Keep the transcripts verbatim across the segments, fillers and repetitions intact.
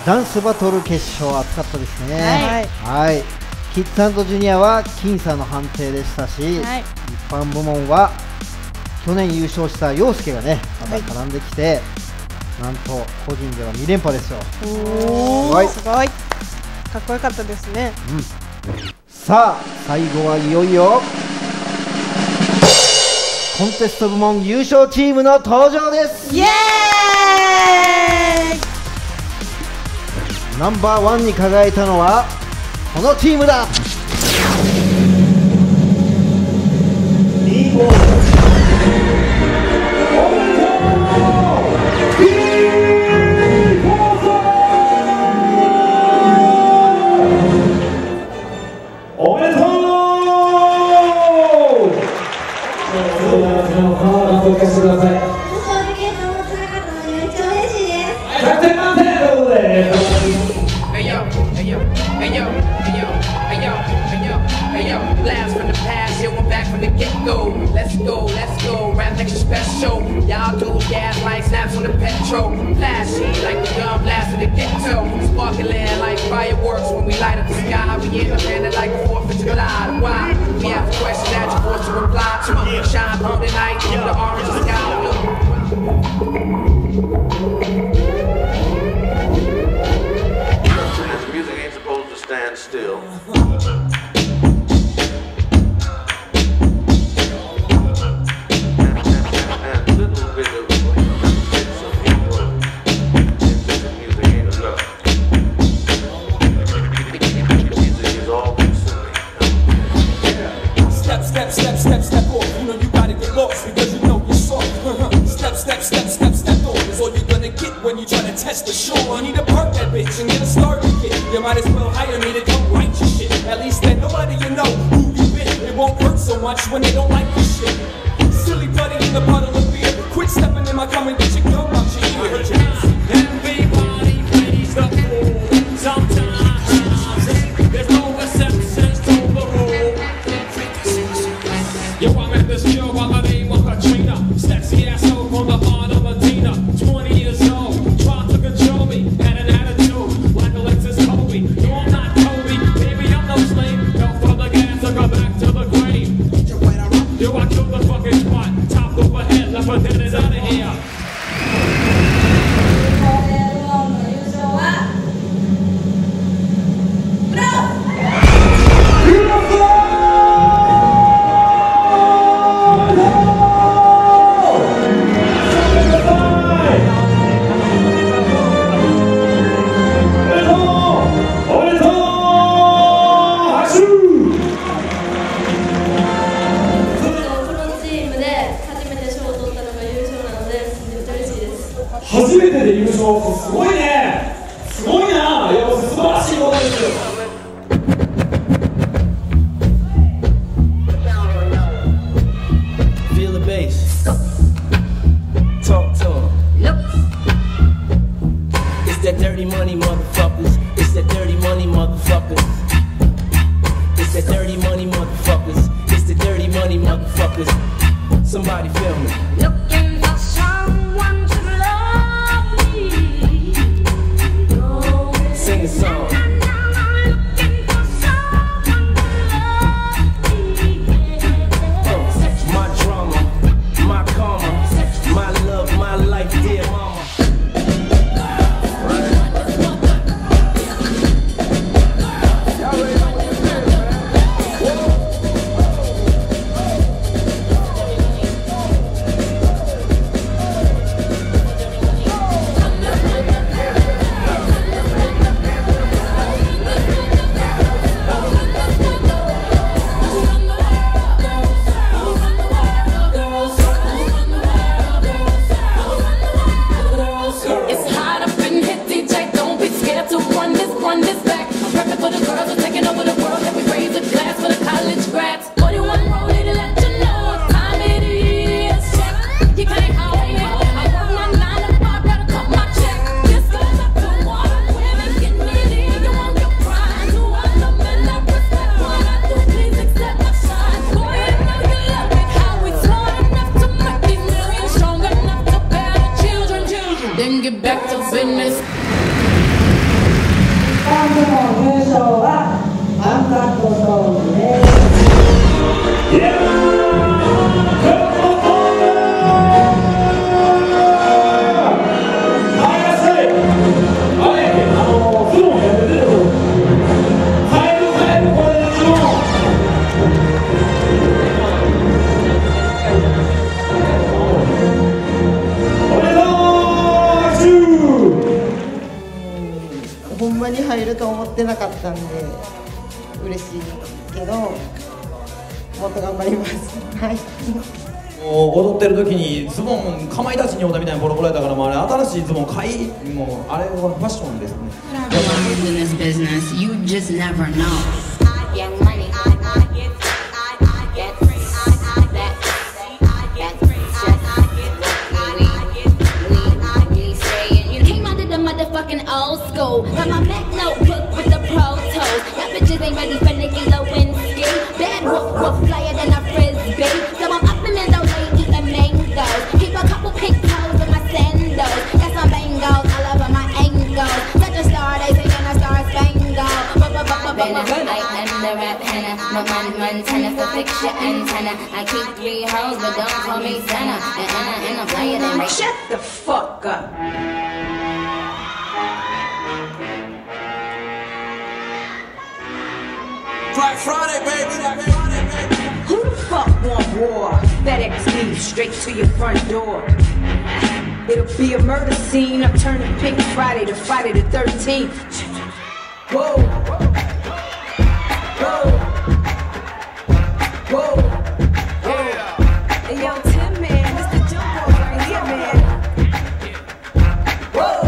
ダンスバトル決勝熱かったですね。 はい、 はい、キッズ&ジュニアは僅差の判定でしたし、 はい、 一般部門は去年優勝した陽介がねまた絡んできて、はい、なんと個人ではに連覇ですよ。 おー、すごい、かっこよかったですね。 うん、さあ最後はいよいよコンテスト部門優勝チームの登場です。 イエーイ。 ナンバーワンに輝いたのはこのチームだ。 おめでとう。お聞かせください。ひゃくてん満点ということで。 Blast from the past, yeah, we're back from the get-go. Let's go, let's go, rap extra special. Y'all do gas like snaps on the petrol. Flashy like the gun blast in the ghetto. Sparkling like fireworks when we light up the sky. We independent like the fourth of July. Why? We have a question that you're forced to reply to. Shine through the night, through the orange sky blue. This music ain't supposed to stand still. Step, step, step, step off. You know you gotta get lost because you know you're soft. Step, step, step, step, step off is all you're gonna get when you try to test the shore. You need to park that bitch and get a starter kit. You might as well hire me to come write your shit. At least then nobody you know who you been. It won't hurt so much when they don't like your shit. Silly buddy in the puddle of beer. Quit stepping in my car and get your gum out your ear. Everybody plays the fool. Sometimes there's no exceptions to the rule. Yo, I met this girl by the name of Katrina. Sexy asshole from the heart of Medina. twenty years old, tried to control me. Had an attitude like Alexis Kobe. No, I'm not Kobe, baby, I'm no slave. Go for the gas or go back to the grave. Yo, I killed the fucking spot. Top over head, left her dead and out of here. 初めてで優勝、すごいね、すごいな、いや素晴らしいことですよ。 Feel the bass. Talk to 'em. It's that dirty money, motherfuckers. It's that dirty money, motherfuckers. It's that dirty money, motherfuckers. It's the dirty money, motherfuckers. Somebody feel me. Looking for someone to love me. Sing a song. My drama, my karma, my love, my life, dear mama. 勝はアンカットソングです。 ほんまに入ると思ってなかったんで嬉しいけどもっと頑張ります。はい。 もう踊ってる時にズボンかまいたちにおったみたいにボロボロやったから、もうあれ新しいズボン買い、もうあれはファッションですね。 Motherfucking old school. Got my Mac notebook with the pro tools. Y'all bitches ain't ready for Nikki Lewinsky. Bad whoop whoop flyer than a frisbee. So I'm up in Mendoza eating mangoes. Keep a couple pink toes in my sandals. Got some bangles all over my ankles. Such a star, they say I'm a star spangled. I am the rap henna. My man Montana for picture antenna. I keep three hoes, but don't call me Santa. And Anna and I'm flyer than me. Shut the fuck up. Black Friday, baby. Black Friday, baby. Who the fuck want war? FedEx me straight to your front door. It'll be a murder scene. I'm turning Pink Friday to Friday the thirteenth. Whoa. Whoa. Whoa. Yeah. Hey, yo, Tim, man. Mister Jumbo right here, man. Whoa.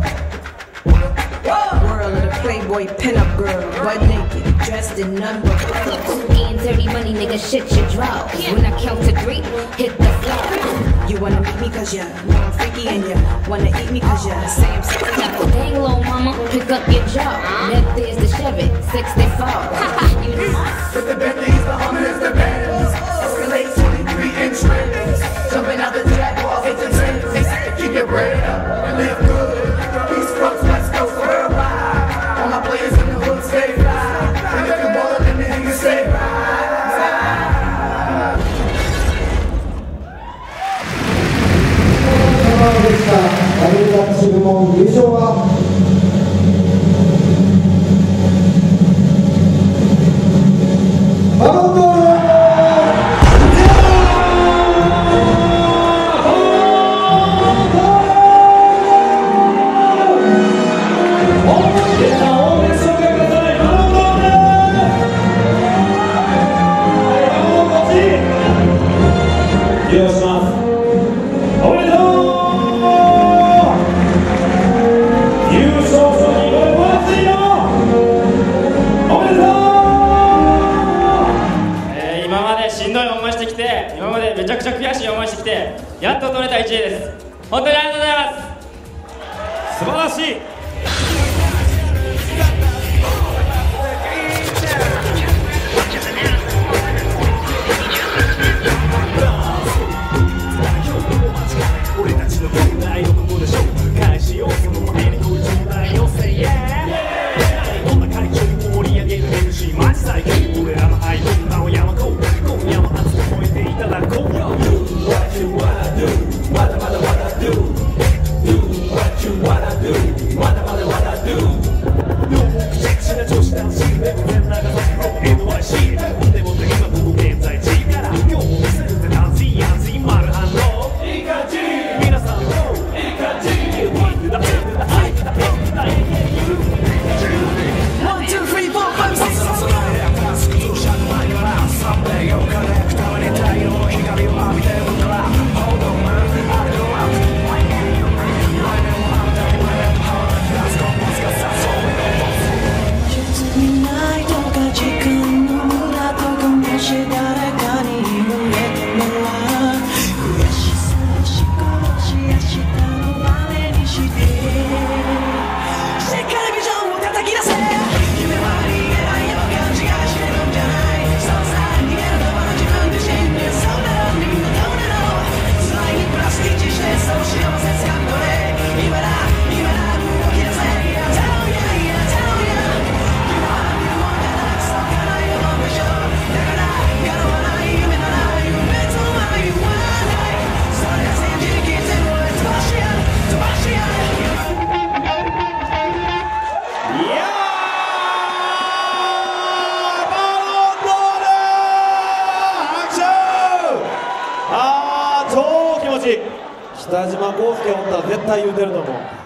Whoa. World of the Playboy pinup girl, butt naked. Dressed in none but clothes. Getting dirty money, nigga, shit your draw. When I count to three, hit the floor. You wanna meet me cause you know I'm freaky, and you wanna eat me cause you say I'm sexy. Dang, little mama, pick up your jaw. Left is the Chevy, sixty-four. You With the Bentleys, the Hummers, the Benz. Escalade twenty-three inch rims. Jumping out the Jaguars with the Timbs. Keep your bread up and live good. East Coast, West Coast, worldwide. All my players in the hood stay fly. And if you ballin', then the niggas stay right. ダブルダッチ部門優勝はマウント今までめちゃくちゃ悔しい思いしてきてやっと取れたいちいです。本当にありがとうございます。素晴らしい。俺たちの国内のことでしょう。返しようその前にこう状態をせいどんな会場を盛り上げる エムシー マジ最強。俺らのアイドル青山こう今夜も熱く燃えていただこう。 Do what you wanna do まだまだ wanna do Do what you wanna do まだまだ wanna do Do 口々な女子男子でも全長崎の エヌワイシー でも今ここ現在地から今日見せるぜダンスやつい丸反応いい感じ皆さんもいい感じ北島康介おったら絶対言うてると思う。